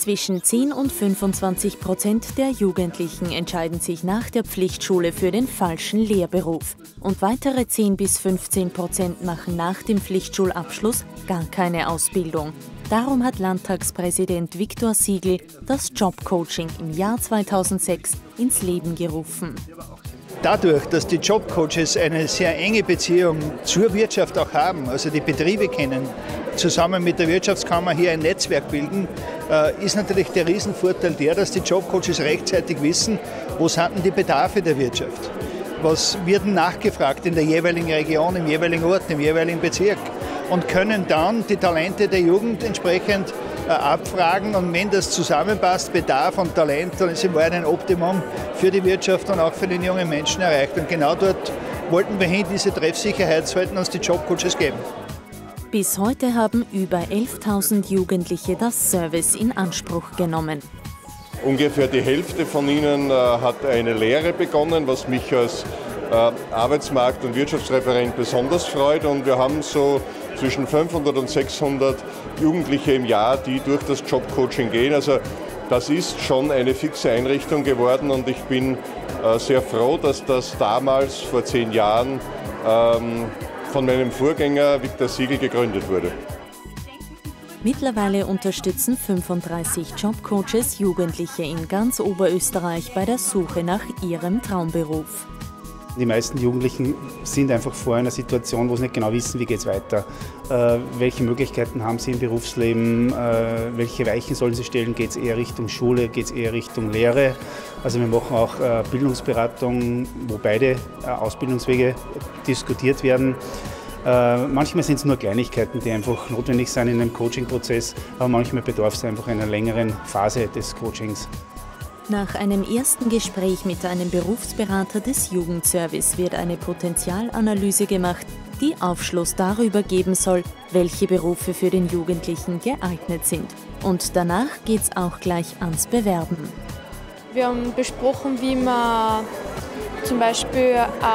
Zwischen 10 und 25% der Jugendlichen entscheiden sich nach der Pflichtschule für den falschen Lehrberuf. Und weitere 10 bis 15% machen nach dem Pflichtschulabschluss gar keine Ausbildung. Darum hat Landtagspräsident Viktor Sigl das Jobcoaching im Jahr 2006 ins Leben gerufen. Dadurch, dass die Jobcoaches eine sehr enge Beziehung zur Wirtschaft auch haben, also die Betriebe kennen, zusammen mit der Wirtschaftskammer hier ein Netzwerk bilden, ist natürlich der Riesenvorteil der, dass die Jobcoaches rechtzeitig wissen, wo sind denn die Bedarfe der Wirtschaft. Was wird nachgefragt in der jeweiligen Region, im jeweiligen Ort, im jeweiligen Bezirk und können dann die Talente der Jugend entsprechend abfragen und wenn das zusammenpasst, Bedarf und Talent, dann ist im Wahrheit ein Optimum für die Wirtschaft und auch für den jungen Menschen erreicht. Und genau dort wollten wir hin, diese Treffsicherheit sollten uns die Jobcoaches geben. Bis heute haben über 11.000 Jugendliche das Service in Anspruch genommen. Ungefähr die Hälfte von ihnen hat eine Lehre begonnen, was mich als Arbeitsmarkt- und Wirtschaftsreferent besonders freut. Und wir haben so zwischen 500 und 600 Jugendliche im Jahr, die durch das Jobcoaching gehen. Also das ist schon eine fixe Einrichtung geworden und ich bin sehr froh, dass das damals vor 10 Jahren von meinem Vorgänger Viktor Sigl gegründet wurde. Mittlerweile unterstützen 35 Jobcoaches Jugendliche in ganz Oberösterreich bei der Suche nach ihrem Traumberuf. Die meisten Jugendlichen sind einfach vor einer Situation, wo sie nicht genau wissen, wie geht es weiter. Welche Möglichkeiten haben sie im Berufsleben, welche Weichen sollen sie stellen, geht es eher Richtung Schule, geht es eher Richtung Lehre. Also wir machen auch Bildungsberatung, wo beide Ausbildungswege diskutiert werden. Manchmal sind es nur Kleinigkeiten, die einfach notwendig sind in einem Coaching-Prozess, aber manchmal bedarf es einfach einer längeren Phase des Coachings. Nach einem ersten Gespräch mit einem Berufsberater des Jugendservice wird eine Potenzialanalyse gemacht, die Aufschluss darüber geben soll, welche Berufe für den Jugendlichen geeignet sind. Und danach geht es auch gleich ans Bewerben. Wir haben besprochen, wie man zum Beispiel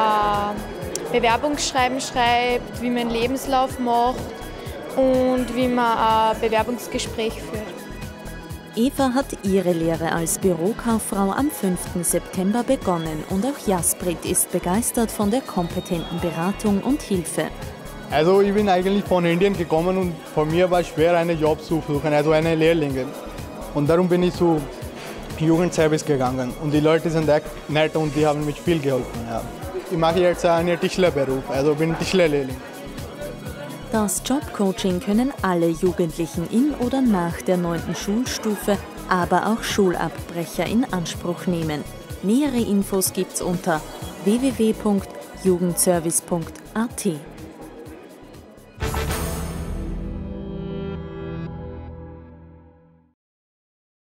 Bewerbungsschreiben schreibt, wie man einen Lebenslauf macht und wie man ein Bewerbungsgespräch führt. Eva hat ihre Lehre als Bürokauffrau am 5. September begonnen und auch Jasprit ist begeistert von der kompetenten Beratung und Hilfe. Also ich bin eigentlich von Indien gekommen und für mich war es schwer, einen Job zu suchen, also eine Lehrlinge. Und darum bin ich zu Jugendservice gegangen und die Leute sind echt nett und die haben mich viel geholfen. Ja. Ich mache jetzt einen Tischlerberuf, also bin Tischlerlehrling. Das Jobcoaching können alle Jugendlichen in oder nach der 9. Schulstufe, aber auch Schulabbrecher in Anspruch nehmen. Nähere Infos gibt's unter www.jugendservice.at.